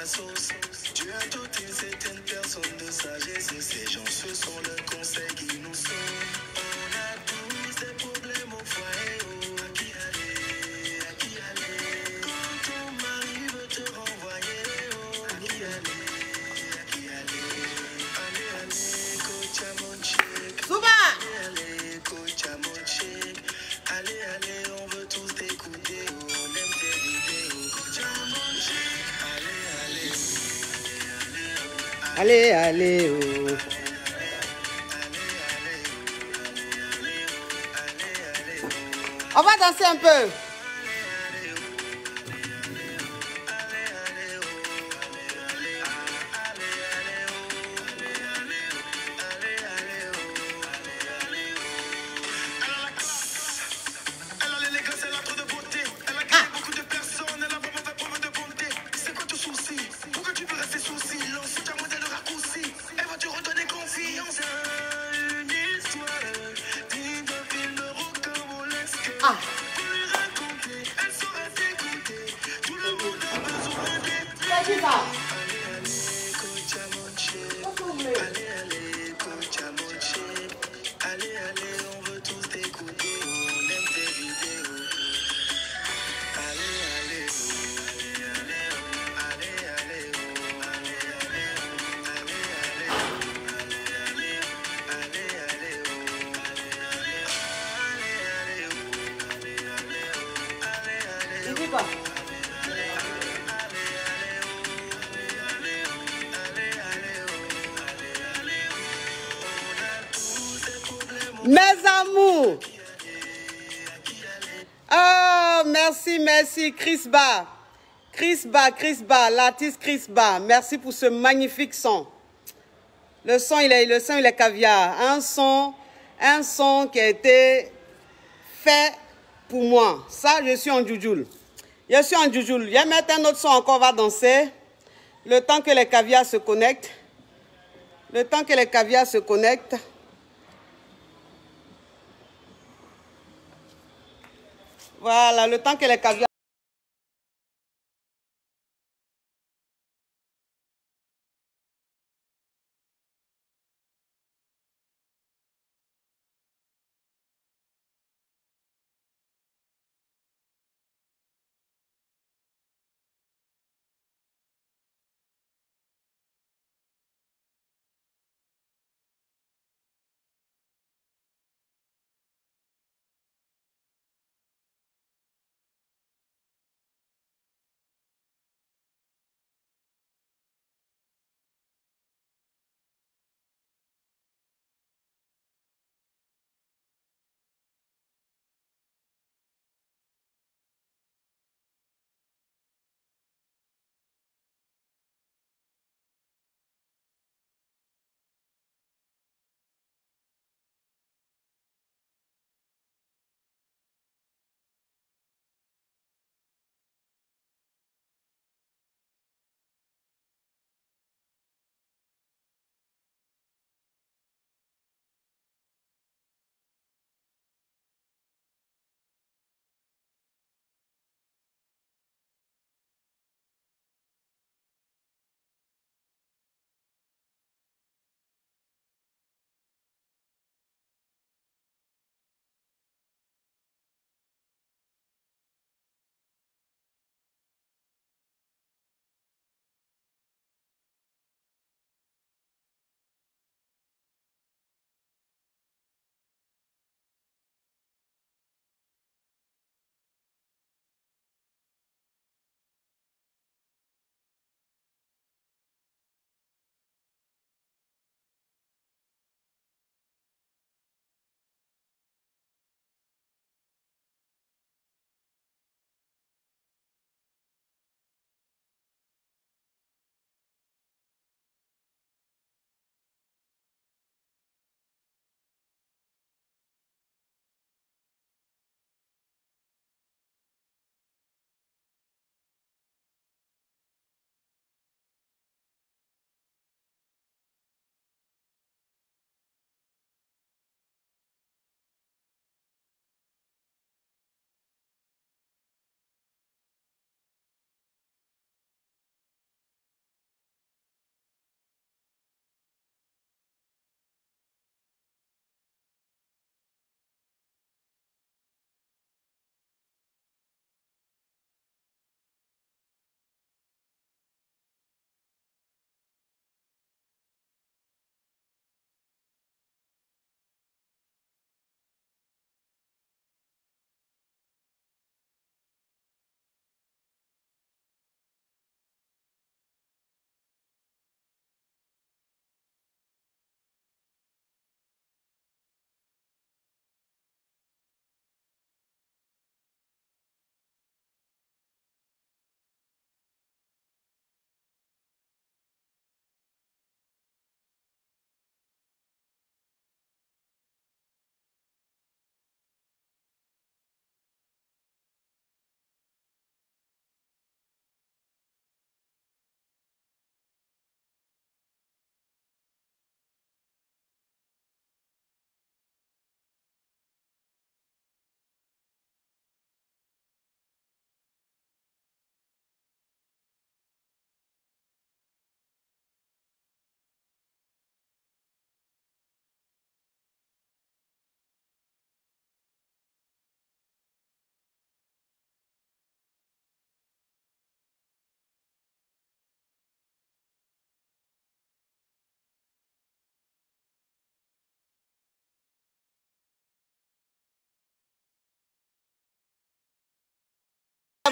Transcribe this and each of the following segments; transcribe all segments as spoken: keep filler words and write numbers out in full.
la sauce. Tu as toute une certaine personne de sagesse et ces gens, ce sont leurs conseils qui nous sauvent. On a tous des problèmes au foyer, oh. À qui aller, à qui aller? Quand ton mari veut te renvoyer, oh. À qui aller, à qui aller? Allez, allez, coach à mon check. Souba! Allez, allez, coach à mon check. Allez, allez, on veut tous t'écouter, oh. On aime tes vidéos. Coach à mon check. Allez, allez. Allez, allez, oh. On va danser un peu. Ah. C'est qui ça? Allez, allez, on veut tous t'écouter, on aime tes vidéos. Allez, allez, allez, allez, Il dit quoi? Mes amours. Oh, merci, merci, Chris Ba. Chris Ba, Chris Ba, l'artiste Chris Ba. Merci pour ce magnifique son. Le son, il est, le son, il est caviar. Un son, un son qui a été fait pour moi. Ça, je suis en djoujoul. Je suis en djoujoul. Je vais mettre un autre son encore, on va danser. Le temps que les caviars se connectent. Le temps que les caviars se connectent. Voilà, le temps que les caviars...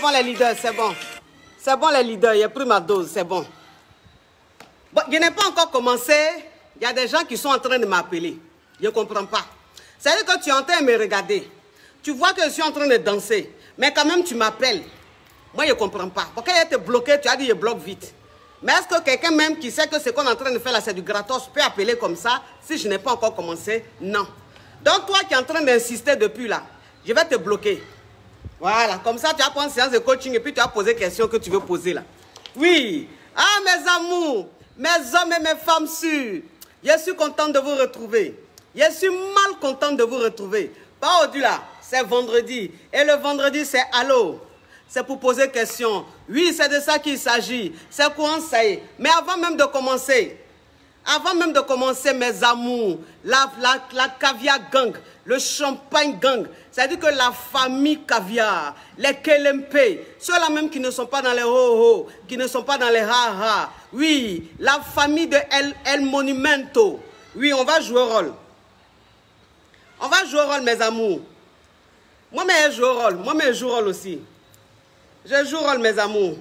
bon les leaders, c'est bon. C'est bon les leaders, j'ai pris ma dose, c'est bon. Bon, je n'ai pas encore commencé. Il y a des gens qui sont en train de m'appeler. Je ne comprends pas. C'est-à-dire que tu es en train de me regarder. Tu vois que je suis en train de danser. Mais quand même, tu m'appelles. Moi, je ne comprends pas. Pourquoi il était bloqué, tu as dit je bloque vite. Mais est-ce que quelqu'un même qui sait que ce qu'on est en train de faire là, c'est du gratos, peut appeler comme ça si je n'ai pas encore commencé? Non. Donc, toi qui es en train d'insister depuis là, je vais te bloquer. Voilà. Comme ça, tu vas prendre une séance de coaching et puis tu vas poser les questions que tu veux poser là. Oui. Ah, mes amours, mes hommes et mes femmes sûrs, je suis contente de vous retrouver. Je suis mal contente de vous retrouver. Pas au-delà, c'est vendredi. Et le vendredi, c'est allô. C'est pour poser question. Oui, c'est de ça qu'il s'agit. C'est quoi ça y est. Mais avant même de commencer, avant même de commencer, mes amours, la, la, la caviar gang, le champagne gang, c'est-à-dire que la famille caviar, les Kelempe, ceux-là même qui ne sont pas dans les ho-ho, qui ne sont pas dans les ha-ha, oui, la famille de El, El Monumento, oui, on va jouer rôle. On va jouer rôle, mes amours. Moi-même, je joue rôle. Moi-même, je joue rôle aussi. Je joue rôle, mes amours.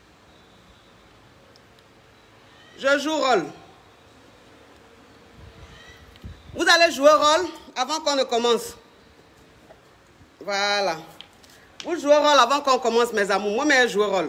Je joue rôle. Vous allez jouer rôle avant qu'on ne commence. Voilà. Vous jouez rôle avant qu'on commence, mes amours. Moi-même, je joue rôle.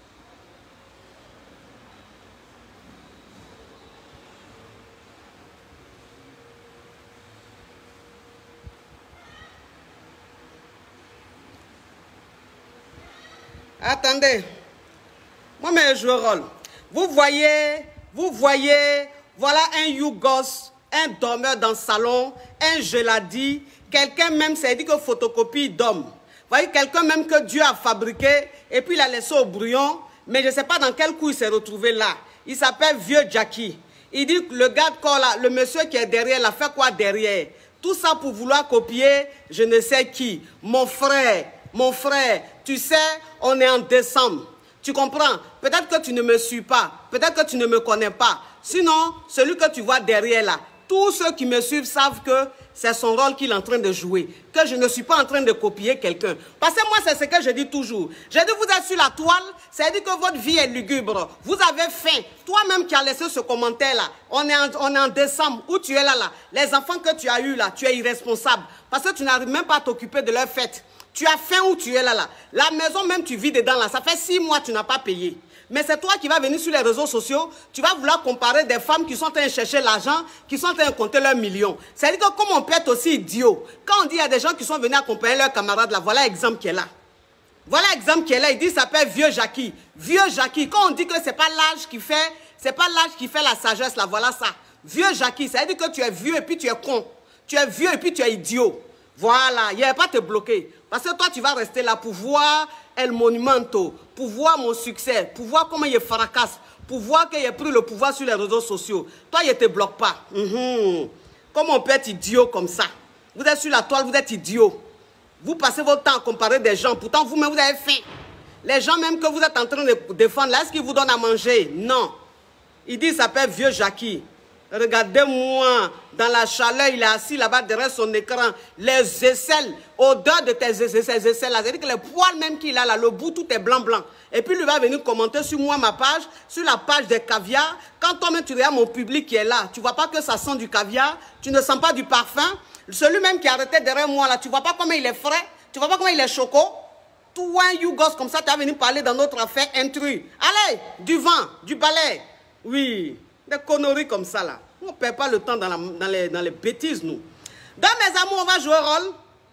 Attendez. Moi-même, je joue rôle. Vous voyez, vous voyez, voilà un Yougos, un dormeur dans le salon, un geladi, quelqu'un même, c'est dit que photocopie d'homme. Vous voyez, quelqu'un même que Dieu a fabriqué, et puis il a laissé au brouillon, mais je ne sais pas dans quel coup il s'est retrouvé là. Il s'appelle Vieux Jackie. Il dit que le gars de corps là, le monsieur qui est derrière, il a fait quoi derrière? Tout ça pour vouloir copier, je ne sais qui. Mon frère, mon frère, tu sais, on est en décembre. Tu comprends? Peut-être que tu ne me suis pas. Peut-être que tu ne me connais pas. Sinon, celui que tu vois derrière là, tous ceux qui me suivent savent que c'est son rôle qu'il est en train de jouer. Que je ne suis pas en train de copier quelqu'un. Parce que moi, c'est ce que je dis toujours. J'ai dit, vous êtes sur la toile, c'est-à-dire que votre vie est lugubre. Vous avez faim. Toi-même qui as laissé ce commentaire-là, on est, en, on est en décembre, où tu es là, là. Les enfants que tu as eus là, tu es irresponsable. Parce que tu n'arrives même pas à t'occuper de leur fête. Tu as faim où tu es là, là. La maison même, tu vis dedans là. Ça fait six mois que tu n'as pas payé. Mais c'est toi qui vas venir sur les réseaux sociaux, tu vas vouloir comparer des femmes qui sont en train de chercher l'argent, qui sont en train de compter leurs millions. C'est-à-dire que comme on peut être aussi idiot, quand on dit qu'il y a des gens qui sont venus accompagner leurs camarades là, voilà l'exemple qui est là. Voilà l'exemple qui est là, il dit ça s'appelle Vieux Jackie. Vieux Jackie, quand on dit que c'est pas l'âge qui fait, c'est pas l'âge qui fait la sagesse là, voilà ça. Vieux Jackie, c'est-à-dire que tu es vieux et puis tu es con. Tu es vieux et puis tu es idiot. Voilà, il n'y avait pas à te bloquer. Parce que toi, tu vas rester là pour voir El Monumento, pour voir mon succès, pour voir comment il fracasse, pour voir qu'il a pris le pouvoir sur les réseaux sociaux. Toi, il ne te bloque pas. Mm-hmm. Comment on peut être idiot comme ça? Vous êtes sur la toile, vous êtes idiot. Vous passez votre temps à comparer des gens. Pourtant, vous-même, vous avez faim. Les gens même que vous êtes en train de défendre, là, est-ce qu'ils vous donnent à manger? Non. Il dit, il s'appelle Vieux Jackie. Regardez-moi, dans la chaleur, il est assis là-bas derrière son écran. Les aisselles, odeur de tes aisselles, aisselles là. C'est-à-dire que les poils même qu'il a là, le bout, tout est blanc-blanc. Et puis, lui va venir commenter sur moi, ma page, sur la page des caviars. Quand toi-même, tu regardes mon public qui est là, tu ne vois pas que ça sent du caviar, tu ne sens pas du parfum. Celui même qui est arrêté derrière moi là, tu ne vois pas comment il est frais, tu ne vois pas comment il est choco. Toi, un Yougos comme ça, tu vas venir parler dans notre affaire intrus. Allez, du vent, du balai. Oui. Des conneries comme ça, là. On ne perd pas le temps dans, la, dans, les, dans les bêtises, nous. Donc, mes amours, on va jouer rôle.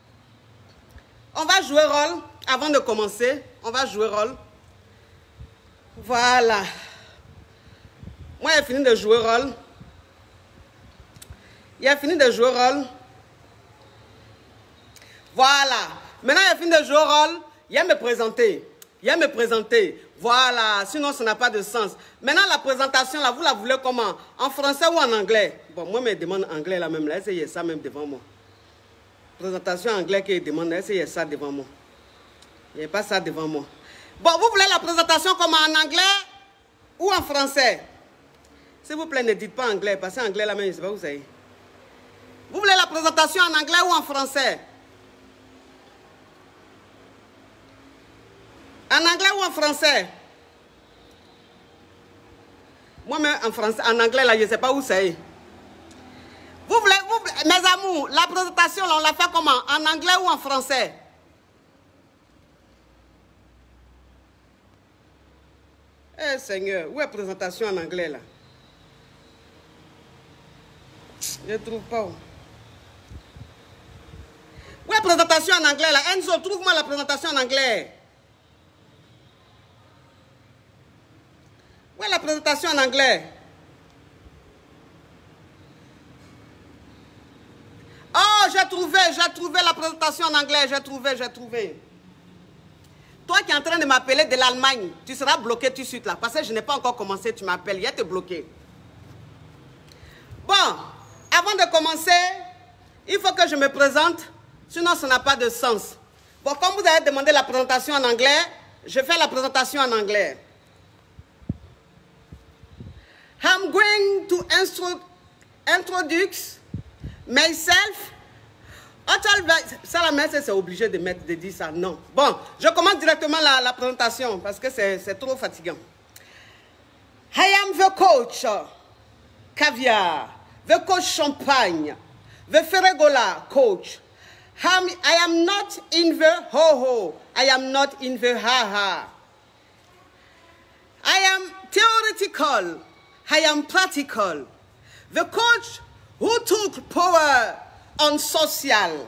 On va jouer rôle. Avant de commencer, on va jouer rôle. Voilà. Moi, j'ai fini de jouer rôle. Il a fini de jouer rôle. Voilà. Maintenant, il a fini de jouer rôle. Il a me présenter. Il a me présenter. Voilà, sinon ça n'a pas de sens. Maintenant, la présentation, là, vous la voulez comment? En français ou en anglais? Bon, moi, je me demande anglais là même. Là, essayez ça même devant moi. Présentation en anglais qui demande, essayez ça devant moi. Il n'y a pas ça devant moi. Bon, vous voulez la présentation comment? En anglais ou en français? S'il vous plaît, ne dites pas anglais, parce que anglais là même, je ne sais pas où vous savez. Vous voulez la présentation en anglais ou en français? En anglais ou en français? Moi-même en français, en anglais, là, je ne sais pas où c'est. Vous voulez, vous, mes amours, la présentation, là, on l'a fait comment? En anglais ou en français? Eh Seigneur, où est la présentation en anglais, là? Je ne trouve pas. Où est la présentation en anglais, là? Enzo, trouve-moi la présentation en anglais. Où est la présentation en anglais? Oh, j'ai trouvé, j'ai trouvé la présentation en anglais, j'ai trouvé, j'ai trouvé. Toi qui es en train de m'appeler de l'Allemagne, tu seras bloqué tout de suite là, parce que je n'ai pas encore commencé, tu m'appelles, il y a te bloqué. Bon, avant de commencer, il faut que je me présente, sinon ça n'a pas de sens. Bon, comme vous avez demandé la présentation en anglais, je fais la présentation en anglais. I'm going to intro introduce myself. Ça, la messe, c'est obligé de mettre, de dire ça. Non. Bon, je commence directement la, la présentation parce que c'est trop fatigant. I am the coach caviar, the coach champagne, the Ferregola coach. I'm, I am not in the ho-ho. I am not in the ha-ha. I am theoretical. I am practical. The coach who took power on social.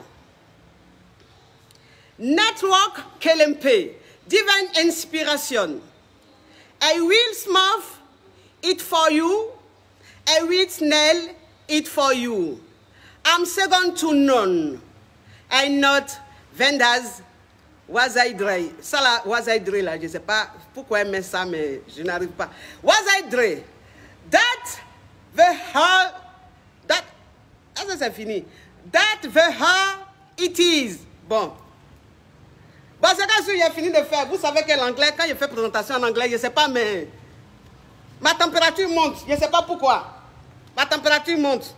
Network K L M P. Divine inspiration. I will smooth it for you. I will nail it for you. I'm second to none. I'm not vendors. Was I dre? Ça là, was I dre là, je ne sais pas pourquoi elle met ça, mais je n'arrive pas. Was I dre? That the her, that, ça c'est fini. That the her it is. Bon. Bon, c'est quand j'ai fini de faire. Vous savez que l'anglais, quand je fais présentation en anglais, je ne sais pas, mais ma température monte. Je ne sais pas pourquoi. Ma température monte.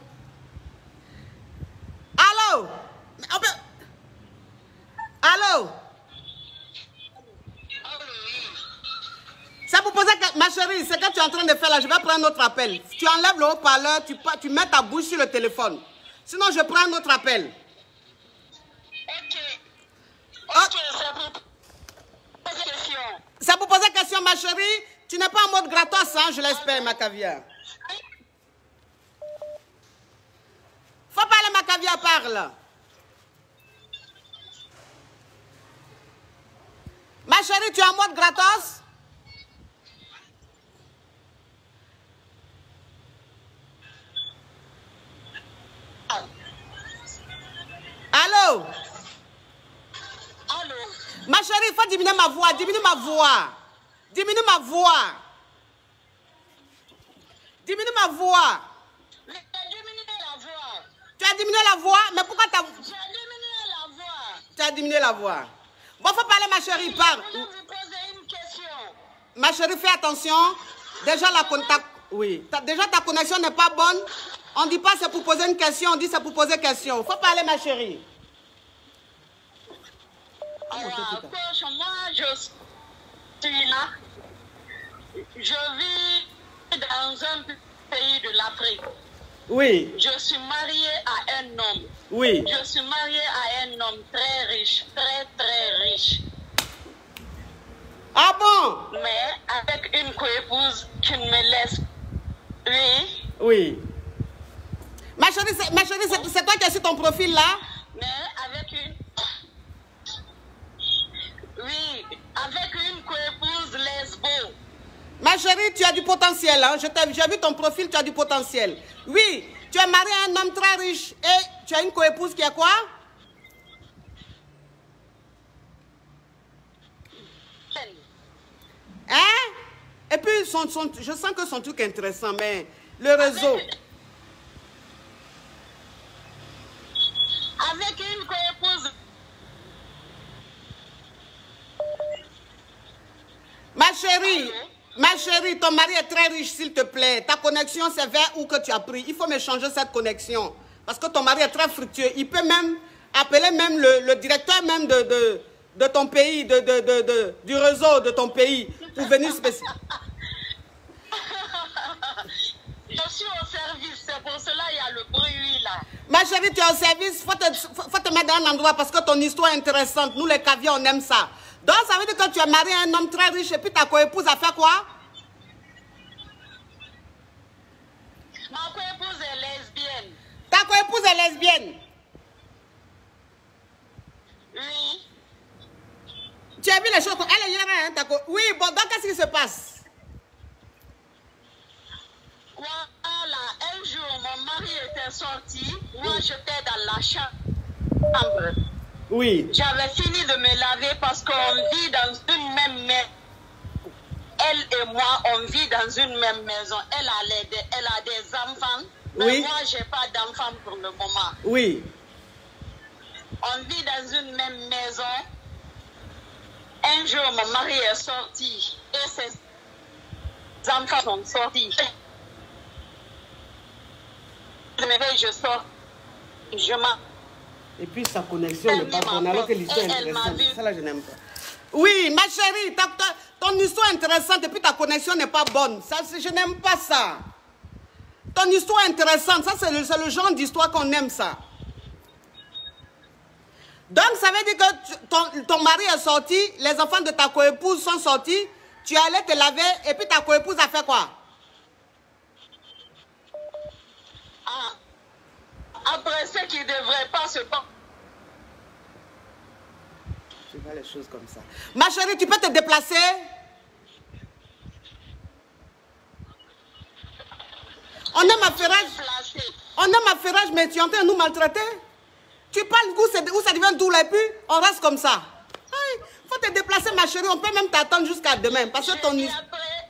Allô? Allô? Ça pour poser que, ma chérie, c'est que tu es en train de faire là, je vais prendre notre appel. Tu enlèves le haut-parleur, tu, tu mets ta bouche sur le téléphone. Sinon, je prends notre appel. Ok. Ok, oh. c'est pour poser question. C'est pour poser question, ma chérie. Tu n'es pas en mode gratos, hein, je l'espère, ma caviar. Faut parler, ma caviar, parle. Ma chérie, tu es en mode gratos? Allô? Allô? Ma chérie, il faut diminuer ma voix, diminue ma voix. Diminue ma voix. Diminue ma voix. Mais tu as diminué la voix. Tu as diminué la voix, mais pourquoi tu as... Tu as diminué la voix. Tu as diminué la voix. Bon, faut parler, ma chérie, parle. Je voulais vous poser une question. Ma chérie, fais attention. Déjà, la contact... Oui. Ta... Déjà, ta connexion n'est pas bonne. On ne dit pas c'est pour poser une question, on dit c'est pour poser question. Faut parler, ma chérie. Alors, coach, moi, je suis là. Je vis dans un pays de l'Afrique. Oui. Je suis mariée à un homme. Oui. Je suis mariée à un homme très riche, très, très riche. Ah bon? Mais avec une coépouse qui ne me laisse. Oui. Oui. Ma chérie, c'est toi qui es sur ton profil là? Mais avec une... Oui, avec une coépouse lesbo. Ma chérie, tu as du potentiel. Hein? J'ai vu ton profil, tu as du potentiel. Oui, tu es marié à un homme très riche et tu as une coépouse qui est quoi? Hein? Et puis, son, son, je sens que son truc est intéressant, mais le réseau... Avec... Avec une coépouse. Ma chérie, ma chérie, ton mari est très riche, s'il te plaît. Ta connexion, c'est vers où que tu as pris. Il faut me changer cette connexion. Parce que ton mari est très fructueux. Il peut même appeler même le, le directeur même de, de, de ton pays, de, de, de, de, du réseau de ton pays pour venir spécial. Je suis au service, c'est pour cela qu'il y a le bruit là. Ma chérie, tu es au service, il faut te, faut, faut te mettre dans un endroit parce que ton histoire est intéressante. Nous, les caviars, on aime ça. Donc, ça veut dire que tu es marié à un homme très riche et puis ta coépouse a fait quoi? Ma coépouse est lesbienne. Ta coépouse est lesbienne? Oui. Tu as vu les choses comme... Elle est hier, hein, ta co... Oui, bon, donc qu'est-ce qui se passe? Voilà, un jour, mon mari était sorti. Moi, j'étais dans la chambre. Oui. J'avais fini de me laver parce qu'on vit dans une même maison. Elle et moi, on vit dans une même maison. Elle a, les, elle a des enfants. Mais oui. Moi, je n'ai pas d'enfants pour le moment. Oui. On vit dans une même maison. Un jour, mon mari est sorti et ses enfants sont sortis. Je me réveille, je sors. Je m'en... Et puis sa connexion n'est pas bonne alors que l'histoire est intéressante. Ça là, je n'aime pas. Oui, ma chérie, ta, ta, ton histoire est intéressante et puis ta connexion n'est pas bonne. Ça, je n'aime pas ça. Ton histoire est intéressante. Ça, c'est le, le genre d'histoire qu'on aime ça. Donc, ça veut dire que tu, ton, ton mari est sorti, les enfants de ta coépouse sont sortis, tu es allé te laver et puis ta coépouse a fait quoi? Ah. Après ce qui ne devrait pas se passer. Tu vois les choses comme ça. Ma chérie, tu peux te déplacer? On aime affairage. On aime affairage, mais tu es en train de nous maltraiter. Tu parles où, où ça devient doux là, et puis on reste comme ça. Il faut te déplacer, ma chérie. On peut même t'attendre jusqu'à demain. Parce que ton... Après,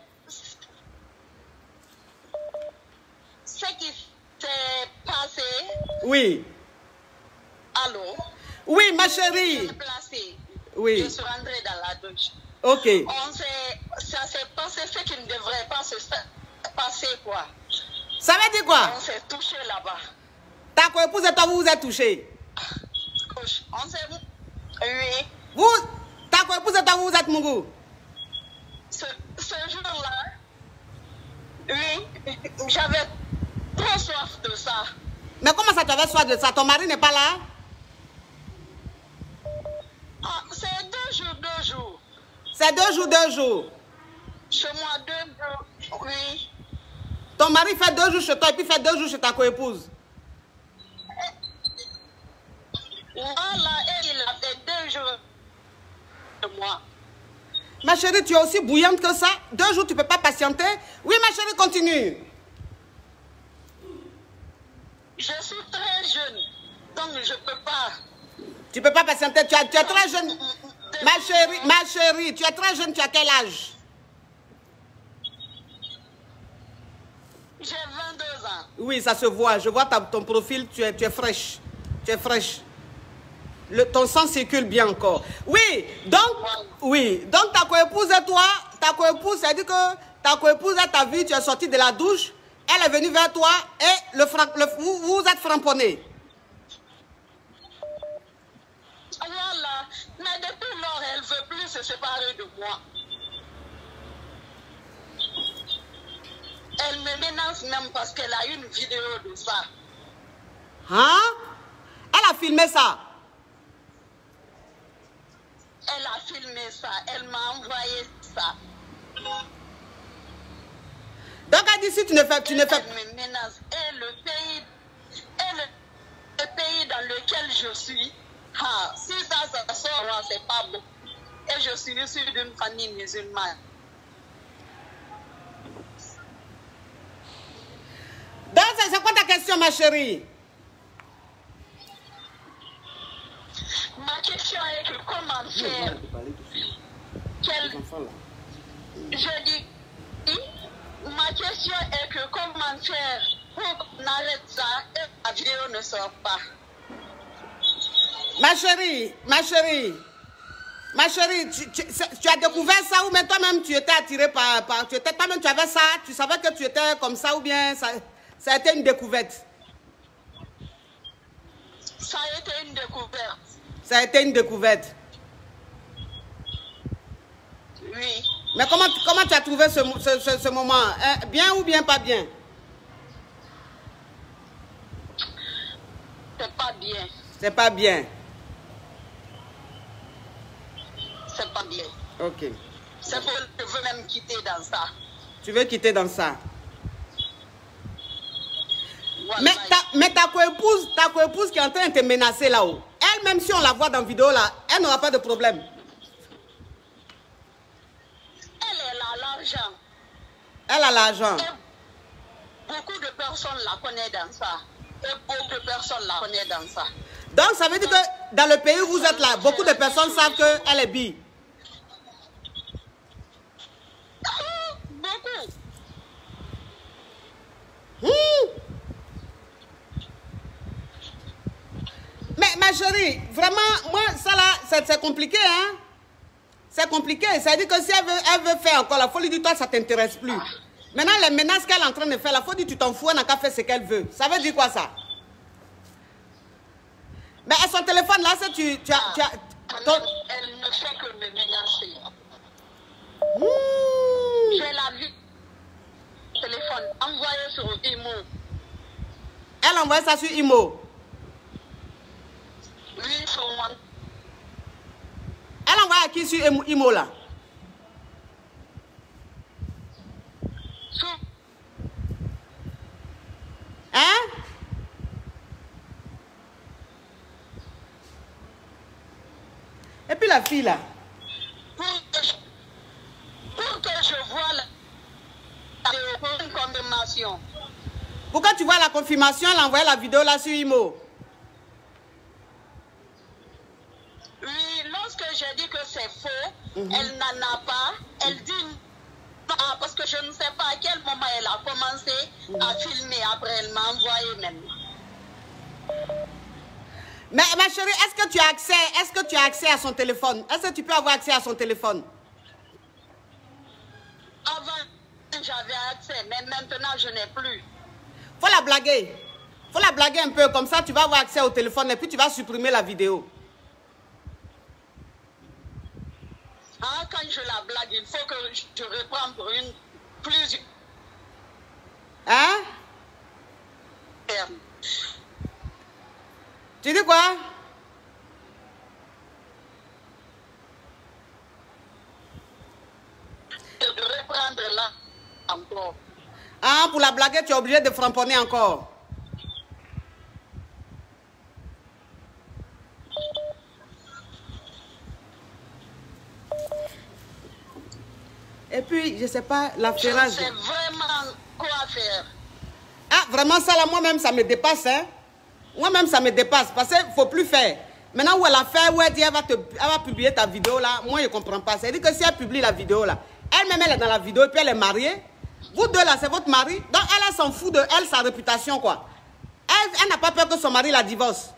ce qui s'est passé... Oui. Allô? Oui, ma chérie. Je suis déplacée. Oui. Je suis rentrée dans la douche. Ok. On ça s'est passé ce qui ne devrait pas se passer, quoi. Ça veut dire quoi? On s'est touché là-bas. Ta coépouse et toi, vous vous êtes touchés? On s'est... Oui. Vous, ta coépouse et toi, vous vous êtes mourus? Ce, ce jour-là, oui, j'avais trop soif de ça. Mais comment ça t'avait soif de ça? Ton mari n'est pas là? Ah, c'est deux jours, deux jours. C'est deux jours, deux jours. Chez moi, deux jours, oui. Ton mari fait deux jours chez toi et puis fait deux jours chez ta coépouse. Voilà, et il a fait deux jours de moi. Ma chérie, tu es aussi bouillante que ça? Deux jours, tu ne peux pas patienter? Oui, ma chérie, continue. Je suis très jeune, donc je ne peux pas. Tu ne peux pas patienter, tu, as, tu es très jeune. Ma chérie, ma chérie, tu es très jeune, tu as quel âge? J'ai vingt-deux ans. Oui, ça se voit. Je vois ta, ton profil, tu es, tu es fraîche. Tu es fraîche. Le, ton sang circule bien encore. Oui, donc, oui, donc ta coépouse et toi, ta coépouse, ça dit que ta coépouse t'a vu, tu es sorti de la douche, elle est venue vers toi et le, le, vous, vous êtes frapponnés. Voilà, mais depuis lors, elle ne veut plus se séparer de moi. Elle me menace même parce qu'elle a une vidéo de ça. Hein? Elle a filmé ça? Elle a filmé ça, elle m'a envoyé ça. Donc elle dit si tu ne fais... Tu ne fais... Elle me menace. Et le pays, et le, le pays dans lequel je suis, ah, si ça, ça sort, c'est pas bon. Et je suis issue d'une famille musulmane. Donc c'est quoi ta question, ma chérie? Ma question est que comment faire? Quel... Je dis, ma question est que comment faire pour qu'on arrête ça et la vidéo ne sort pas. Ma chérie, ma chérie, ma chérie, tu, tu, tu as découvert ça ou même toi-même tu étais attirée par... par tu étais, toi-même tu avais ça, tu savais que tu étais comme ça ou bien ça, ça a été une découverte? Ça a été une découverte. Ça a été une découverte. Oui. Mais comment, comment tu as trouvé ce, ce, ce, ce moment? Hein? Bien ou bien pas bien? C'est pas bien. C'est pas bien. C'est pas bien. Ok. C'est pour je veux même quitter dans ça. Tu veux quitter dans ça? Voilà. Mais ta, mais ta coépouse, ta coépouse qui est en train de te menacer là-haut, elle, même si on la voit dans la vidéo là, elle n'aura pas de problème. Elle, elle a l'argent. Elle a l'argent. Beaucoup de personnes la connaissent dans ça. Et beaucoup de personnes la connaissent dans ça. Donc ça veut dire que dans le pays où vous êtes là, beaucoup de personnes savent qu'elle est bi. Beaucoup. Mmh. Mais ma chérie, vraiment, moi, ça là, c'est compliqué, hein? C'est compliqué. Ça veut dire que si elle veut, elle veut faire encore la folie du toi, ça ne t'intéresse plus. Maintenant, les menaces qu'elle est en train de faire, la folie, tu t'en fous, elle n'a qu'à faire ce qu'elle veut. Ça veut dire quoi, ça? Mais à son téléphone, là, c'est tu, tu as... Tu as ton... Elle ne fait que me menacer. Mmh. J'ai la vue. Téléphone envoyé sur Imo. Elle envoie ça sur Imo. Oui, sur moi. Elle envoie à qui sur Imo, là? Sur... Hein? Et puis la fille, là? Pour que je, pour que je vois la, la une confirmation. Pourquoi tu vois la confirmation, elle a envoyé la vidéo là sur Imo? Oui, lorsque j'ai dit que c'est faux, Mm-hmm. elle n'en a pas. Elle dit non, parce que je ne sais pas à quel moment elle a commencé mm-hmm. à filmer. Après, elle m'a envoyé même. Mais ma chérie, est-ce que tu as accès, est-ce que tu as accès à son téléphone? Est-ce que tu peux avoir accès à son téléphone? Avant, j'avais accès, mais maintenant, je n'ai plus. Faut la blaguer. Faut la blaguer un peu, comme ça tu vas avoir accès au téléphone et puis tu vas supprimer la vidéo. Ah, quand je la blague, il faut que je reprenne pour une plus. Hein? Tu dis quoi? Reprendre là encore. Ah, pour la blaguer, tu es obligé de framponner encore. Et puis, je sais pas, la ferrage. Je sais vraiment quoi faire. Ah, vraiment, ça là, moi-même, ça me dépasse, hein. Moi-même, ça me dépasse, parce qu'il ne faut plus faire. Maintenant, où elle a fait, où elle dit, elle va, te, elle va publier ta vidéo, là, moi, je ne comprends pas. C'est-à-dire que si elle publie la vidéo, là, elle-même, elle est dans la vidéo, et puis elle est mariée. Vous deux, là, c'est votre mari. Donc, elle, elle s'en fout de elle, sa réputation, quoi. Elle, elle n'a pas peur que son mari la divorce.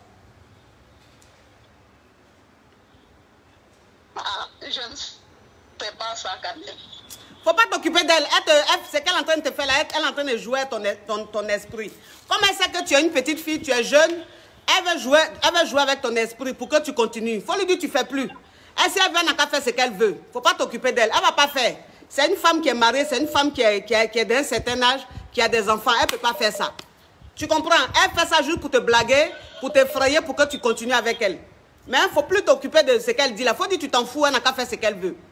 Ah, je ne sais pas ça, quand même. Faut pas t'occuper d'elle. C'est qu'elle est en train de te faire là, elle est en train de jouer ton, ton, ton esprit. Comme elle sait que tu es une petite fille, tu es jeune, elle veut jouer, elle veut jouer avec ton esprit pour que tu continues. Faut lui dire que tu ne fais plus. Elle, si elle veut, elle n'a qu'à faire ce qu'elle veut. Faut pas t'occuper d'elle. Elle ne va pas faire. C'est une femme qui est mariée, c'est une femme qui est, qui est, qui est d'un certain âge, qui a des enfants. Elle ne peut pas faire ça. Tu comprends? Elle fait ça juste pour te blaguer, pour t'effrayer, pour que tu continues avec elle. Mais il ne faut plus t'occuper de ce qu'elle dit là. Il faut dire que tu t'en fous, elle n'a qu'à faire ce qu'elle veut.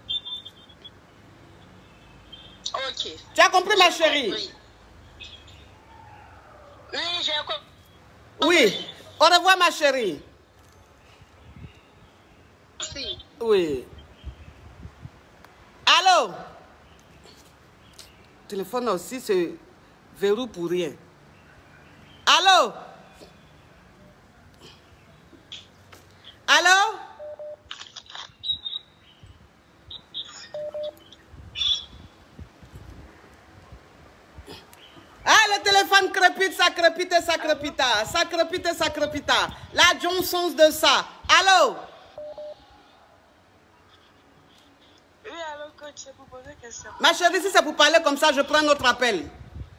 Ok. Tu as compris, ma chérie? Oui, oui j'ai compris. Oui. Au revoir, ma chérie. Merci. Oui. Allô? Le téléphone aussi se verrou pour rien. Allô? Allô? Ah, le téléphone crépite, ça crépite, ça crépite, ça crépite, ça crépite. La Johnson de ça. Allô? Oui, alors coach, c'est pour poser une question. Ma chérie, si c'est pour parler comme ça, je prends notre appel.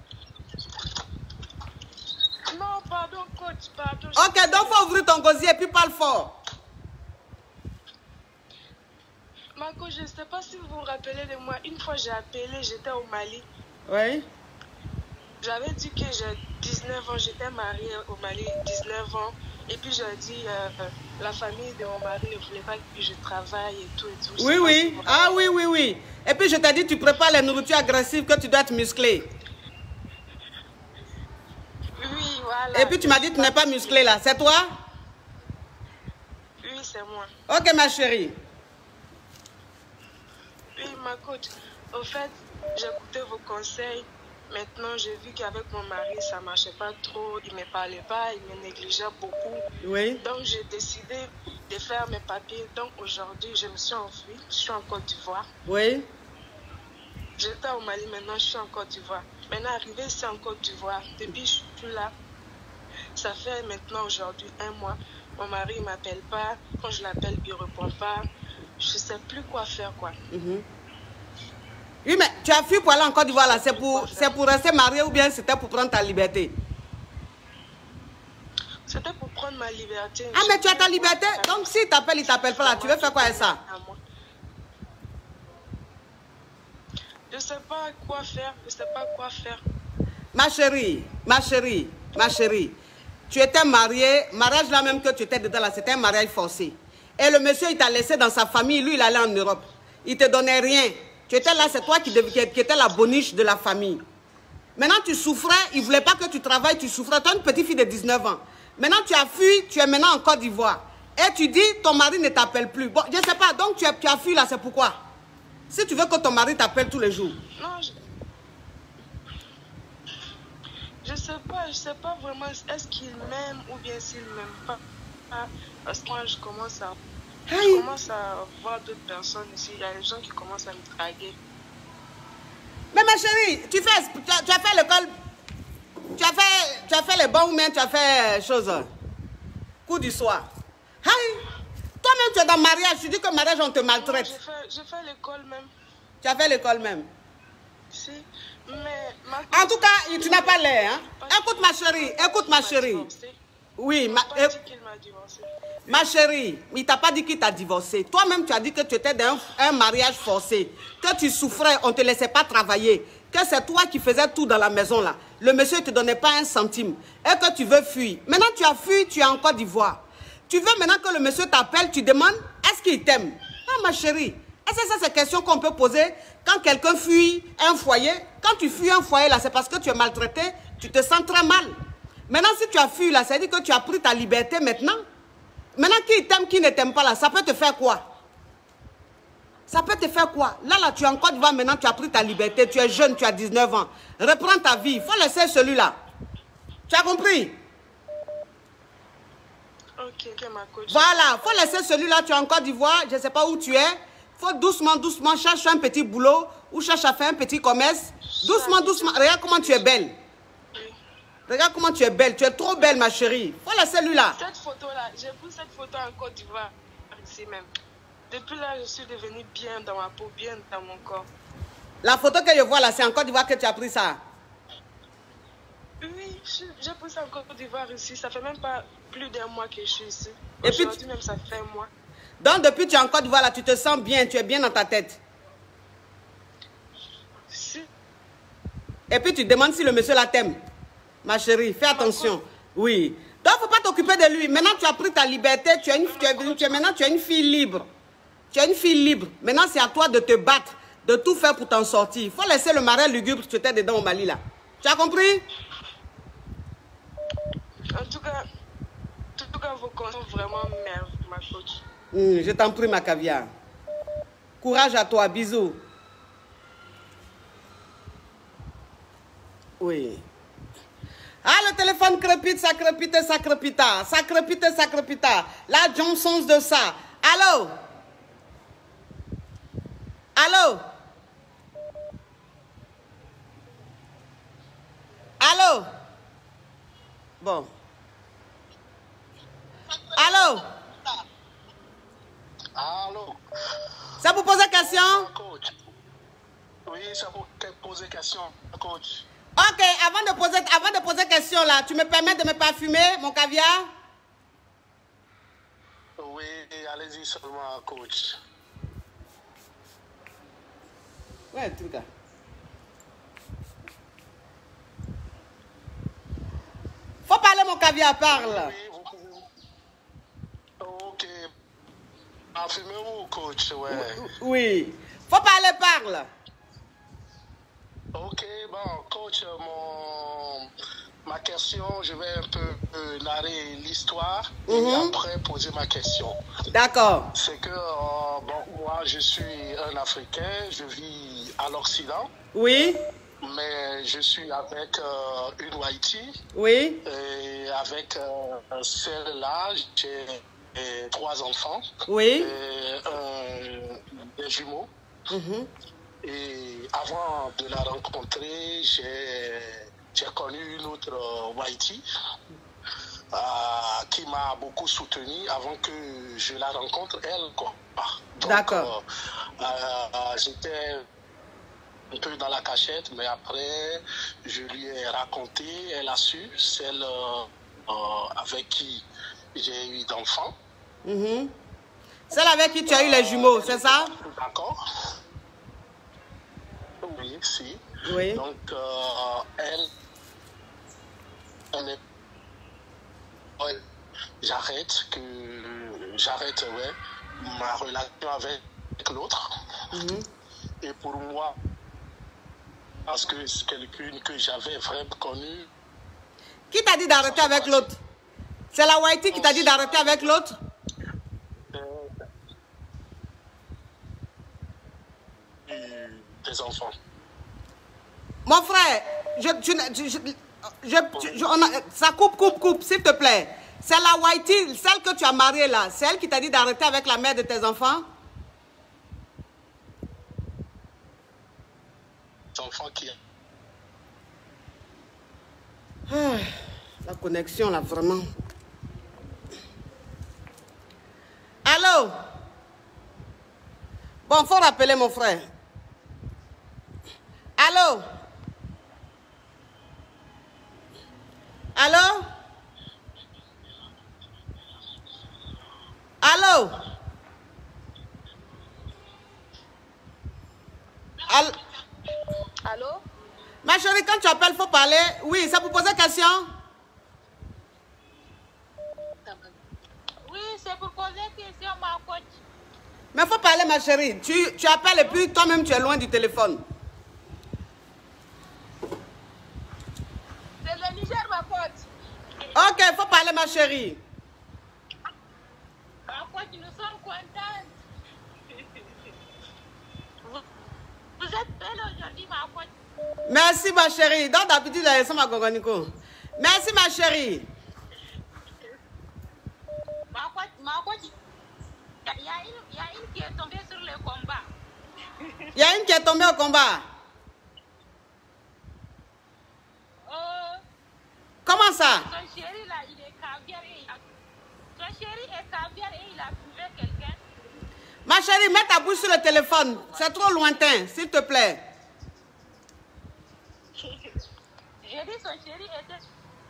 Non, pardon coach, pardon. Ok, donc faut ouvrir ton gosier et puis parle fort. Marco, je ne sais pas si vous vous rappelez de moi. Une fois, j'ai appelé, j'étais au Mali. Oui. J'avais dit que j'ai dix-neuf ans, j'étais mariée au Mali, dix-neuf ans. Et puis, j'ai dit, euh, la famille de mon mari ne voulait pas que je travaille et tout et tout. Oui, oui. Si ah oui, oui, oui. Et puis, je t'ai dit, tu prépares les nourritures agressives, que tu dois être musclé. Oui, voilà. Et puis, tu m'as dit, tu n'es pas musclé là. C'est toi? Oui, c'est moi. Ok, ma chérie. Oui, ma coach. Au fait, j'écoutais vos conseils. Maintenant, j'ai vu qu'avec mon mari, ça ne marchait pas trop. Il ne me parlait pas, il me négligeait beaucoup. Oui. Donc, j'ai décidé de faire mes papiers. Donc, aujourd'hui, je me suis enfuie. Je suis en Côte d'Ivoire. Oui. J'étais au Mali, maintenant, je suis en Côte d'Ivoire. Maintenant, arrivé ici en Côte d'Ivoire, depuis que je suis là, ça fait maintenant aujourd'hui un mois. Mon mari ne m'appelle pas. Quand je l'appelle, il ne répond pas. Je ne sais plus quoi faire, quoi. Mm-hmm. Oui, mais tu as fui pour aller en Côte d'Ivoire, là. C'est pour, pour rester marié ou bien c'était pour prendre ta liberté? C'était pour prendre ma liberté. Ah, mais tu as ta liberté? Donc, s'il t'appelle, il t'appelle pas là. Tu veux faire quoi avec ça? Je ne sais pas quoi faire. Je ne sais pas quoi faire. Ma chérie, ma chérie, ma chérie. Tu étais mariée. Mariage là même que tu étais dedans là, c'était un mariage forcé. Et le monsieur, il t'a laissé dans sa famille. Lui, il allait en Europe. Il ne te donnait rien. Tu étais là, c'est toi qui, qui, qui étais la boniche de la famille. Maintenant, tu souffrais. Il ne voulait pas que tu travailles. Tu souffrais. Tu es une petite fille de dix-neuf ans. Maintenant, tu as fui. Tu es maintenant en Côte d'Ivoire. Et tu dis, ton mari ne t'appelle plus. Bon, je ne sais pas. Donc, tu as, tu as fui là, c'est pourquoi? Si tu veux que ton mari t'appelle tous les jours. Non, je... Je sais pas, je sais pas vraiment. Est-ce qu'il m'aime ou bien s'il m'aime pas? Parce que moi, je commence à... Je commence à voir d'autres personnes ici. Il y a des gens qui commencent à me draguer. Mais ma chérie, tu, fais, tu, as, tu as fait l'école, tu as fait, tu as fait les bons ou bien tu as fait chose, coup du soir. Hey, toi-même tu es dans le mariage, tu dis que le mariage on te maltraite. J'ai fait, j'ai fait l'école même. Tu as fait l'école même? Si, mais... Ma... En tout cas, tu n'as pas l'air. Hein? Écoute ma chérie, écoute ma chérie. Oui, ma... Il m'a pas dit qu'il m'a divorcé. Ma chérie, il t'a pas dit qu'il t'a divorcé. Toi-même, tu as dit que tu étais dans un, un mariage forcé, que tu souffrais, on ne te laissait pas travailler, que c'est toi qui faisais tout dans la maison là. Le monsieur ne te donnait pas un centime et que tu veux fuir. Maintenant, tu as fui, tu es en Côte d'Ivoire. Tu veux maintenant que le monsieur t'appelle, tu demandes, est-ce qu'il t'aime? Ah, ma chérie, est-ce que ça, c'est une question qu'on peut poser quand quelqu'un fuit un foyer? Quand tu fuis un foyer là, c'est parce que tu es maltraité, tu te sens très mal. Maintenant, si tu as fui là, ça veut dire que tu as pris ta liberté maintenant. Maintenant, qui t'aime, qui ne t'aime pas là, ça peut te faire quoi? Ça peut te faire quoi? Là, là, tu es en Côte d'Ivoire, maintenant, tu as pris ta liberté, tu es jeune, tu as dix-neuf ans. Reprends ta vie, il faut laisser celui-là. Tu as compris? Ok, ok, ma coach. Voilà, il faut laisser celui-là, tu es en Côte d'Ivoire, je ne sais pas où tu es. Il faut doucement, doucement, cherche un petit boulot ou cherche à faire un petit commerce. Doucement, doucement, regarde comment tu es belle. Regarde comment tu es belle, tu es trop belle ma chérie. Voilà celui-là. Cette photo-là, j'ai pris cette photo en Côte d'Ivoire, ici même. Depuis là, je suis devenue bien dans ma peau, bien dans mon corps. La photo que je vois là, c'est en Côte d'Ivoire que tu as pris ça? Oui, j'ai pris ça en Côte d'Ivoire ici. Ça fait même pas plus d'un mois que je suis ici. Et puis, aujourd'hui même, ça fait un mois. Donc depuis que tu es en Côte d'Ivoire là, tu te sens bien, tu es bien dans ta tête? Si. Et puis tu demandes si le monsieur là t'aime. Ma chérie, fais attention. Oui. Donc, il ne faut pas t'occuper de lui. Maintenant, tu as pris ta liberté. Tu es une, tu es, tu es, maintenant, tu es une fille libre. Tu es une fille libre. Maintenant, c'est à toi de te battre, de tout faire pour t'en sortir. Il faut laisser le marais lugubre que tu étais dedans au Mali, là. Tu as compris? En tout cas, en tout cas vos conseils sont vraiment merveilleux, ma coach. Mmh, je t'en prie, ma caviar. Courage à toi. Bisous. Oui. Ah, le téléphone crépite, ça crépite, ça crépita. Ça crépite, ça crépita. La Johnson de ça. Allô? Allô? Allô? Bon. Allô? Allô? Ça vous pose question? Coach. Oui, ça vous pose question, coach. Ok, avant de poser, avant de poser question là, tu me permets de me parfumer, mon caviar? Oui, allez-y seulement, coach. Ouais, tout cas. Faut parler, mon caviar, parle. Oui, vous pouvez... Ok. Affirmez-vous, coach, ouais. Oui. Faut parler, parle. Ok, bon, coach, mon... ma question, je vais un peu euh, narrer l'histoire et Mhm. après poser ma question. D'accord. C'est que, euh, bon, moi, je suis un Africain, je vis à l'Occident, Oui. mais je suis avec euh, une Whitey. Oui. Et avec euh, celle-là, j'ai euh, trois enfants. Oui. Et, euh, des jumeaux. Mhm. Et avant de la rencontrer, j'ai j'ai connu une autre euh, Whitey euh, qui m'a beaucoup soutenu avant que je la rencontre, elle, quoi. Donc, D'accord. euh, euh, j'étais un peu dans la cachette, mais après, je lui ai raconté, elle a su, celle euh, euh, avec qui j'ai eu d'enfants. Mhm. Celle avec qui tu as eu les jumeaux, c'est ça? D'accord. Oui, si. Oui. Donc, euh, elle, elle est... ouais, j'arrête que j'arrête ouais, ma relation avec l'autre. Mhm. Et pour moi, parce que c'est quelqu'un que j'avais vraiment connu. Qui t'a dit d'arrêter avec l'autre? C'est la Whitey qui t'a dit d'arrêter avec l'autre? Des enfants. Mon frère, je, tu, je, je, je- je- on a- ça coupe, coupe, coupe, s'il te plaît. C'est la Whitey, celle que tu as mariée là, c'est elle qui t'a dit d'arrêter avec la mère de tes enfants? Des enfants qui... Ah, la connexion là, vraiment. Allô? Bon, faut rappeler mon frère. Allô? Allô? Allô? Allô? Allô? Ma chérie, quand tu appelles, faut parler. Oui, c'est pour poser question. Oui, c'est pour poser question, ma coach. Mais faut parler, ma chérie. Tu, tu appelles et puis toi-même, tu es loin du téléphone. C'est le Niger, ma coach. Ok, faut parler, ma chérie. Ma coach, nous sommes contentes. Vous, vous êtes belle aujourd'hui, ma coach. Merci, ma chérie. Donc, d'habitude, c'est ma gogoniko. Merci, ma chérie. Ma coach, ma coach, il y, a une- il y a une qui est tombée sur le combat. Il y a une qui est tombée au combat. Oh, Comment ça? son chéri, là, il est caviar et il a... Son chéri est caviar et il a trouvé quelqu'un. Ma chérie, mets ta bouche sur le téléphone. C'est trop lointain, s'il te plaît. J'ai dit son chéri était...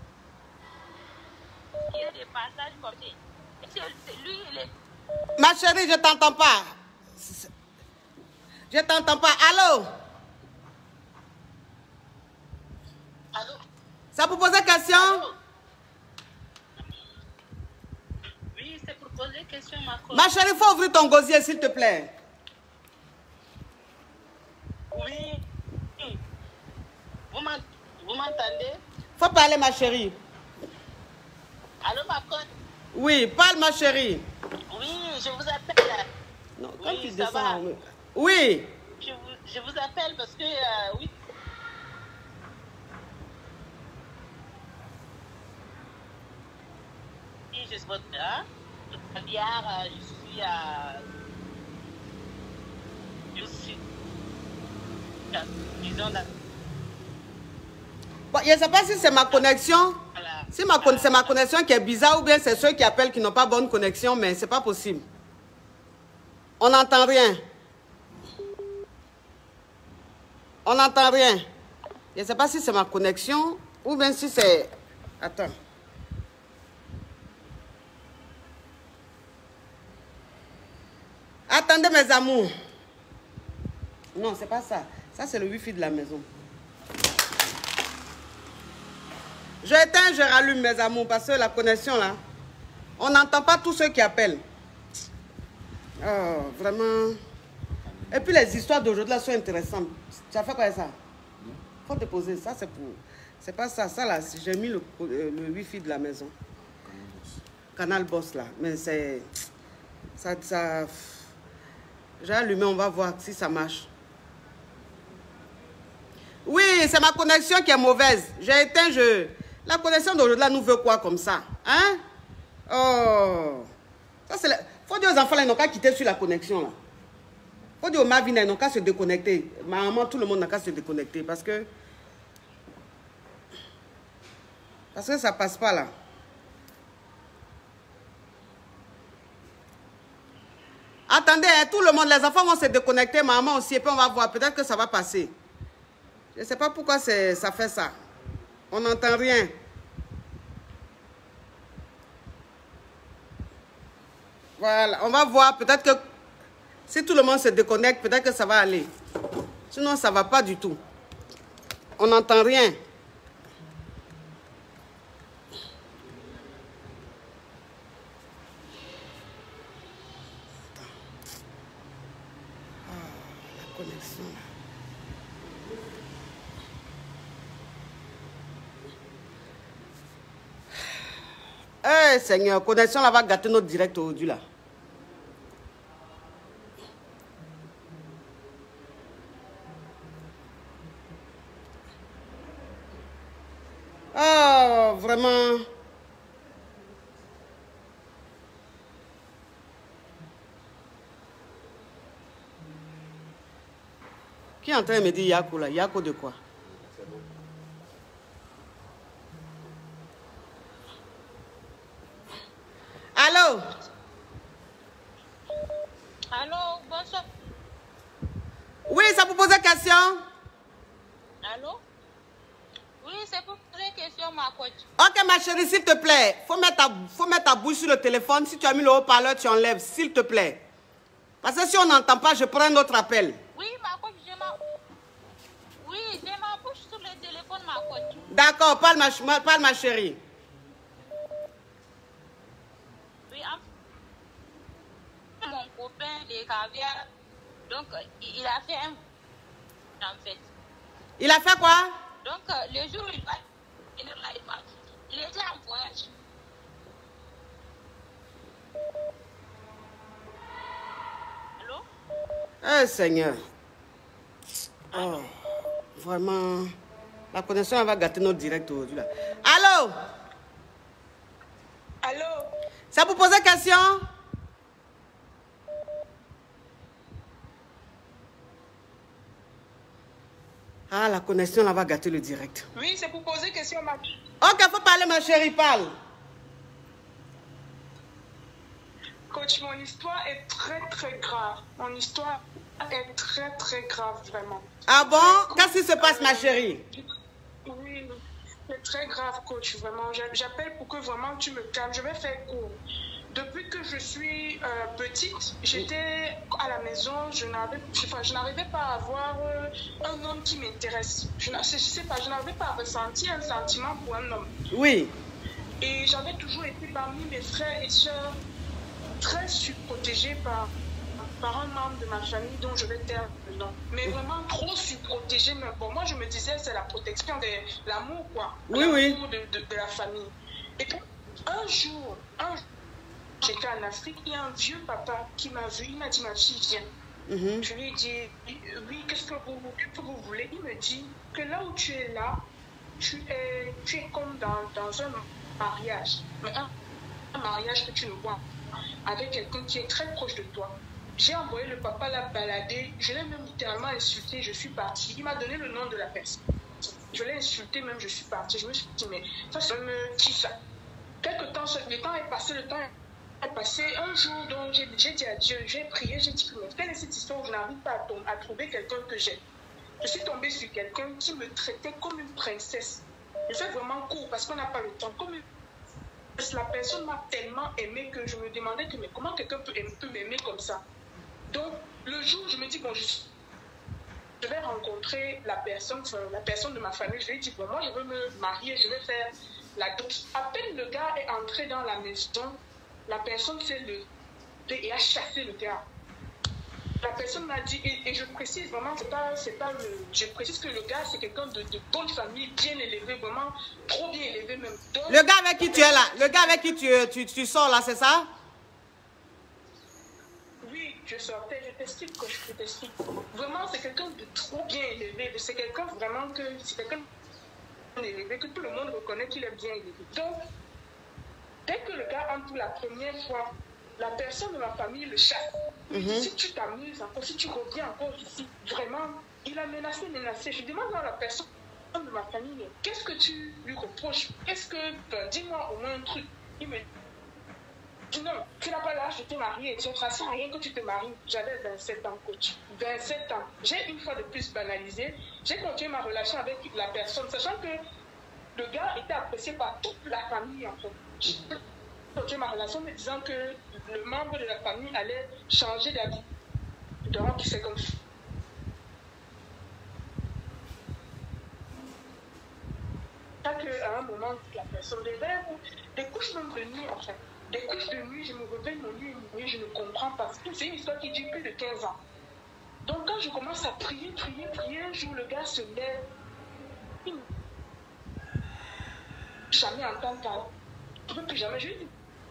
Il y a des passages comme ça. C'est c'est lui, il est... Ma chérie, je t'entends pas. Je t'entends pas. Allô? Allô? Ça pour poser question? Oui, c'est pour poser question, ma coach. Ma chérie, faut ouvrir ton gosier, s'il te plaît. Oui. Vous m'en- vous m'entendez? Faut parler, ma chérie. Allô, ma coach? Oui, parle, ma chérie. Oui, je vous appelle. Non, quand Oui, tu ça descends. va. on- Oui. Je vous, je vous appelle parce que, euh, oui. Oui, je suis votre hein? Caviar, euh, je suis à. Je suis. euh, Disons, là. Bon, je ne sais pas si c'est ma connexion. Voilà. Si ma con- c'est ma connexion qui est bizarre ou bien c'est ceux qui appellent qui n'ont pas bonne connexion, mais c'est pas possible. On n'entend rien. On n'entend rien. Je ne sais pas si c'est ma connexion ou bien si c'est... Attends. Attendez mes amours. Non, c'est pas ça. Ça, c'est le wifi de la maison. Je éteins, je rallume, mes amours, parce que la connexion, là, on n'entend pas tous ceux qui appellent. Oh, vraiment. Et puis, les histoires d'aujourd'hui, là, sont intéressantes. Tu as fait quoi ça? Faut te poser. Ça, c'est pour... C'est pas ça. Ça, là, j'ai mis le, le, le wifi de la maison. Canal Boss, là. Mais c'est... Ça... ça j'ai allumé, on va voir si ça marche. Oui, c'est ma connexion qui est mauvaise. J'ai éteint, je... La connexion d'aujourd'hui, là, nous veut quoi comme ça? Hein? Oh! Ça, c'est... Le... Faut dire aux enfants, là, ils n'ont qu'à quitter sur la connexion, là. Faut dire aux Marvin, ils n'ont qu'à se déconnecter. Maman, tout le monde n'a qu'à se déconnecter parce que... Parce que ça passe pas, là. Attendez, hein, tout le monde, les enfants vont se déconnecter, maman aussi, et puis on va voir, peut-être que ça va passer. Je ne sais pas pourquoi ça fait ça. On n'entend rien. Voilà, on va voir, peut-être que si tout le monde se déconnecte, peut-être que ça va aller. Sinon, ça ne va pas du tout. On n'entend rien. Connexion. Eh hey, Seigneur, connexion là va gâter notre direct aujourd'hui là. Oh, vraiment. Qui est en train de me dire Yako là? Yako de quoi? Allô? Allô, bonsoir. Oui, ça vous pose une question? Allô? Oui, c'est pour poser une question, ma coach. Ok, ma chérie, s'il te plaît, faut mettre ta, faut mettre ta bouche sur le téléphone. Si tu as mis le haut-parleur, tu enlèves, s'il te plaît. Parce que si on n'entend pas, je prends un autre appel. Oui, ma coach, j'ai ma... Oui, j'ai ma bouche sur le téléphone, ma coach. D'accord, parle ma, parle ma chérie. Oui, mon copain de caviar, donc il a fait un... En fait. Il a fait quoi? Donc, le jour où il va... Il était en voyage. Allô? Eh, Seigneur. Oh, vraiment. La connexion va gâter notre direct aujourd'hui là. Allô? Allô? Ça vous pose une question? Ah, la connexion là va gâter le direct. Oui, c'est pour poser question, ma... Ok, faut parler, ma chérie, parle. Coach, mon histoire est très très grave. Mon histoire est très très grave, vraiment. Ah bon? Qu'est-ce qui se passe, ma chérie? Oui, c'est très grave, coach, vraiment. J'appelle pour que vraiment tu me calmes. Je vais faire court. Depuis que je suis euh, petite, j'étais à la maison, je n'arrivais enfin, pas à avoir euh, un homme qui m'intéresse. Je ne sais pas, je n'avais pas ressenti un sentiment pour un homme. Oui. Et j'avais toujours été parmi mes frères et sœurs très surprotégée par, par un membre de ma famille dont je vais taire le nom. Mais vraiment trop surprotégée. Mais pour moi, je me disais, c'est la protection de l'amour, quoi. Oui, oui. L'amour de, de, de la famille. Et puis, un jour, un jour, j'étais en Afrique, il y a un vieux papa qui m'a vu, il m'a dit, ma fille, viens. Mm-hmm. Je lui ai dit, oui, qu'est-ce que vous, que vous voulez? Il me dit que là où tu es là, tu es, tu es comme dans, dans un mariage. Mais un, un mariage que tu ne vois avec quelqu'un qui est très proche de toi. J'ai envoyé le papa la balader, je l'ai même littéralement insulté, je suis partie. Il m'a donné le nom de la personne. Je l'ai insulté, même je suis partie. Je me suis dit, mais ça, ça me tue ça. Quelque temps, le temps est passé, le temps est passé. Un jour, donc, j'ai dit à Dieu, j'ai prié, j'ai dit, mais quelle est cette histoire où je n'arrive pas à, à trouver quelqu'un que j'aime? Je suis tombée sur quelqu'un qui me traitait comme une princesse. Je fais vraiment court parce qu'on n'a pas le temps. Comme une... La personne m'a tellement aimée que je me demandais que, mais comment quelqu'un peut m'aimer comme ça? Donc, le jour où je me dis, bon, je suis je vais rencontrer la personne, la personne de ma famille. Je lui ai dit, bon, moi, je veux me marier, je vais faire la dot. À peine le gars est entré dans la maison, la personne s'est levée et a chassé le gars. La personne m'a dit, et, et je précise vraiment, c'est pas, c'est pas le, je précise que le gars, c'est quelqu'un de, de bonne famille, bien élevé, vraiment trop bien élevé même. Donc, le gars avec qui tu es là, le gars avec qui tu, tu, tu sors là, c'est ça? Oui, je sortais, je t'explique que je t'explique. Vraiment, c'est quelqu'un de trop bien élevé, c'est quelqu'un vraiment que, c'est quelqu'un élevé, que tout le monde reconnaît qu'il est bien élevé. Donc, dès que le gars entre la première fois, la personne de ma famille le chasse. Mm-hmm. Si tu t'amuses encore, si tu reviens encore ici, vraiment, il a menacé, menacé. Je demande à la personne de ma famille, qu'est-ce que tu lui reproches? Qu'est-ce que, ben, dis-moi au moins un truc. Il me dit, non, tu n'as pas l'âge de te marier, tu ne sert à rien que tu te maries. J'avais vingt-sept ans, coach. vingt-sept ans. J'ai une fois de plus banalisé. J'ai continué ma relation avec la personne, sachant que le gars était apprécié par toute la famille, en fait. J'ai continué ma relation me disant que le membre de la famille allait changer d'avis. Donc, c'est comme ça. À un moment, la personne des verres, des couches même de nuit, en fait. Des couches de nuit, je me réveille mon nuit, nuit, je ne comprends pas. C'est une histoire qui dure plus de quinze ans. Donc, quand je commence à prier, prier, prier, un jour, le gars se lève. Il ne jamais entendre parler. Je ne veux plus jamais. Je lui dis.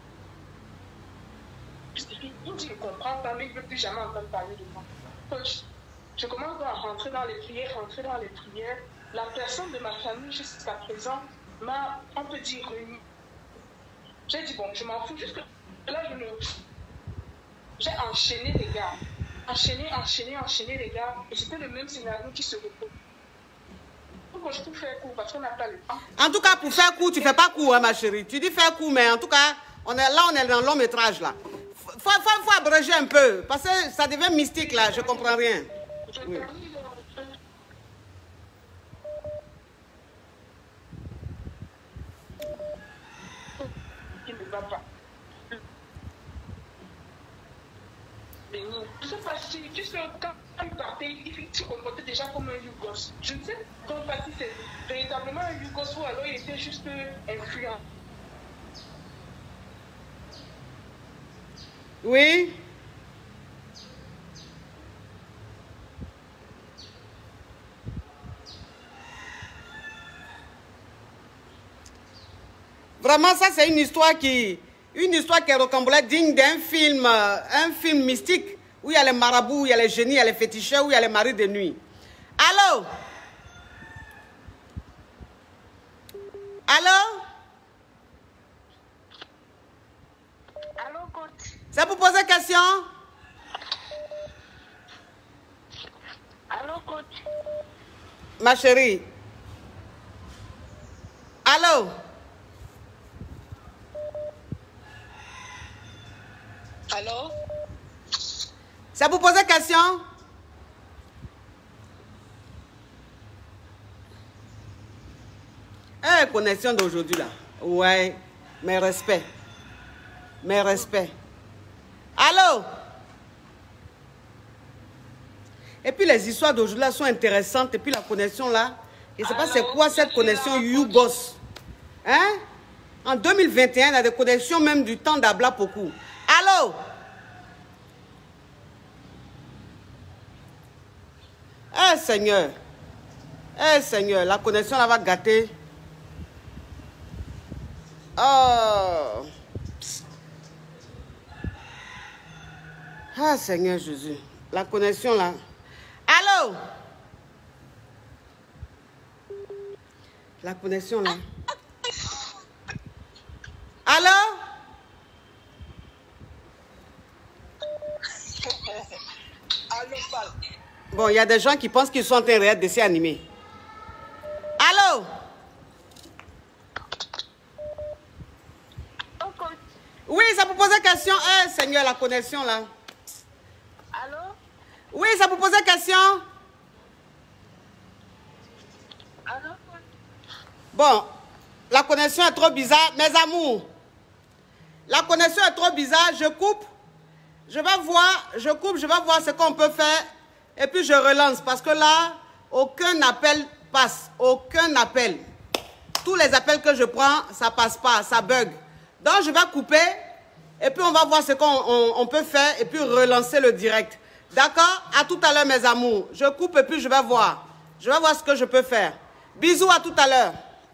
Il dit, il ne comprend pas, mais il ne veut plus jamais entendre parler de moi. Donc, je commence à rentrer dans les prières, rentrer dans les prières. La personne de ma famille, jusqu'à présent, m'a, on peut dire, réunie. J'ai dit, bon, je m'en fous, juste que là, je ne... J'ai enchaîné les gars. Enchaîné, enchaîné, enchaîné les gars. Et c'était le même scénario qui se repose. Donc, je peux faire court parce qu'on n'a pas le temps. En tout cas, pour faire court, tu ne fais pas court, hein, ma chérie. Tu dis faire court, mais en tout cas, on est, là, on est dans le long métrage, là. Il faut, faut, faut abréger un peu, parce que ça devient mystique, là. Je ne comprends rien. Oui. Pas. Je ne sais pas si, tu sais, quand il partait, il se comportait déjà comme un Yougos. Je ne sais pas si c'est véritablement un Yougos ou alors il était juste influent. Oui. Vraiment, ça, c'est une histoire qui, une histoire qui est rocambolesque, digne d'un film, un film mystique, où il y a les marabouts, où il y a les génies, il y a les féticheurs, où il y a les maris de nuit. Allô? Allô? Allô, coach? C'est pour poser question? Allô, coach? Ma chérie. Allô? Allô? C'est pour poser question? Eh, connexion d'aujourd'hui là. Ouais, mes respects. Mes respects. Allô? Et puis les histoires d'aujourd'hui là sont intéressantes. Et puis la connexion là. Je ne sais pas c'est quoi cette connexion YouBoss. Hein? En deux mille vingt et un, il y a des connexions même du temps d'Abla beaucoup. Allô? Eh Seigneur. Eh Seigneur, la connexion là va gâter. Oh. Ah Seigneur Jésus. La connexion là. Allô? La connexion là. Allô? Bon, il y a des gens qui pensent qu'ils sont en train de regarder des dessins animés. Allô? Oui, ça vous pose question. Eh, Seigneur, la connexion là. Allô? Oui, ça vous pose question. Allô? Bon, la connexion est trop bizarre. Mes amours, la connexion est trop bizarre. Je coupe. Je vais voir, je coupe, je vais voir ce qu'on peut faire. Et puis je relance parce que là, aucun appel passe. Aucun appel. Tous les appels que je prends, ça passe pas, ça bug. Donc je vais couper et puis on va voir ce qu'on on, on peut faire et puis relancer le direct. D'accord? À tout à l'heure mes amours. Je coupe et puis je vais voir. Je vais voir ce que je peux faire. Bisous, à tout à l'heure.